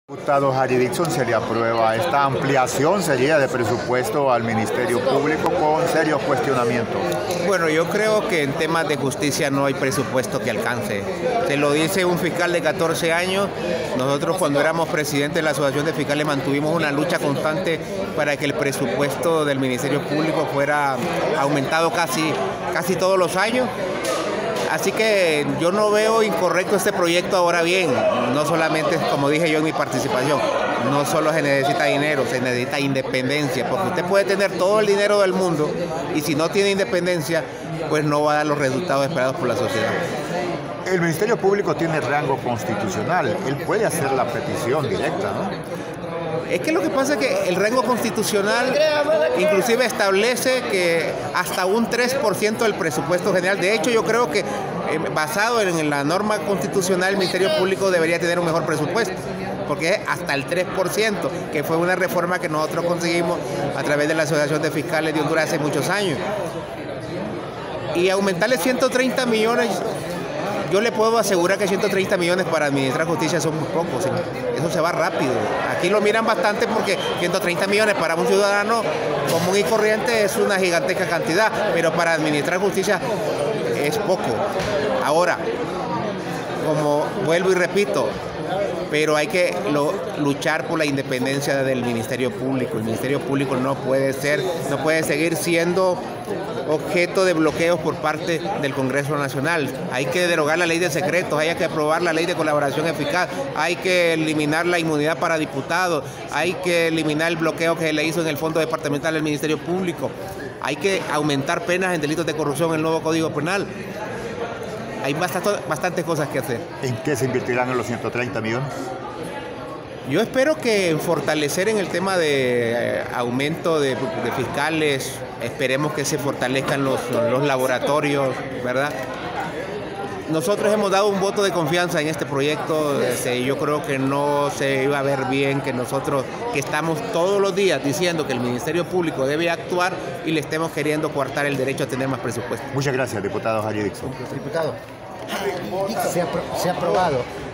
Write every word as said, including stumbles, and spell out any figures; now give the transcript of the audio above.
Diputado Harry Dixon, se le aprueba esta ampliación, sería de presupuesto al Ministerio Público con serios cuestionamientos. Bueno, yo creo que en temas de justicia no hay presupuesto que alcance. Se lo dice un fiscal de catorce años. Nosotros cuando éramos presidente de la Asociación de Fiscales mantuvimos una lucha constante para que el presupuesto del Ministerio Público fuera aumentado casi, casi todos los años. Así que yo no veo incorrecto este proyecto. Ahora bien, no solamente, como dije yo en mi participación, no solo se necesita dinero, se necesita independencia, porque usted puede tener todo el dinero del mundo y si no tiene independencia, pues no va a dar los resultados esperados por la sociedad. El Ministerio Público tiene rango constitucional, él puede hacer la petición directa, ¿no? Es que lo que pasa es que el rango constitucional inclusive establece que hasta un tres por ciento del presupuesto general. De hecho, yo creo que eh, basado en la norma constitucional, el Ministerio Público debería tener un mejor presupuesto, porque es hasta el tres por ciento, que fue una reforma que nosotros conseguimos a través de la Asociación de Fiscales de Honduras hace muchos años. Y aumentarle ciento treinta millones, yo le puedo asegurar que ciento treinta millones para administrar justicia son muy pocos, ¿sí? Eso se va rápido. Aquí lo miran bastante porque ciento treinta millones para un ciudadano común y corriente es una gigantesca cantidad, pero para administrar justicia es poco. Ahora, como vuelvo y repito, pero hay que lo, luchar por la independencia del Ministerio Público. El Ministerio Público no puede ser, no puede seguir siendo objeto de bloqueos por parte del Congreso Nacional. Hay que derogar la ley de secretos, hay que aprobar la ley de colaboración eficaz, hay que eliminar la inmunidad para diputados, hay que eliminar el bloqueo que se le hizo en el Fondo Departamental del Ministerio Público, hay que aumentar penas en delitos de corrupción en el nuevo Código Penal. Hay bastante, bastantes cosas que hacer. ¿En qué se invertirán los ciento treinta millones? Yo espero que fortalecer en el tema de eh, aumento de, de fiscales, esperemos que se fortalezcan los, los laboratorios, ¿verdad? Nosotros hemos dado un voto de confianza en este proyecto. Este, yo creo que no se iba a ver bien que nosotros, que estamos todos los días diciendo que el Ministerio Público debe actuar y le estemos queriendo coartar el derecho a tener más presupuesto. Muchas gracias, diputado Harry Dixon. Diputado, se ha, se ha aprobado